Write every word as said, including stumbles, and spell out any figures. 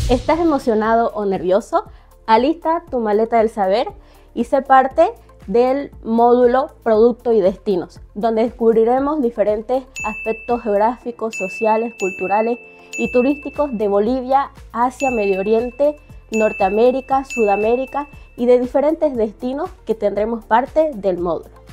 ¿Estás emocionado o nervioso? Alista tu maleta del saber y sé parte del módulo Producto y Destinos, donde descubriremos diferentes aspectos geográficos, sociales, culturales y turísticos de Bolivia, Asia, Medio Oriente, Norteamérica, Sudamérica y de diferentes destinos que tendremos parte del módulo.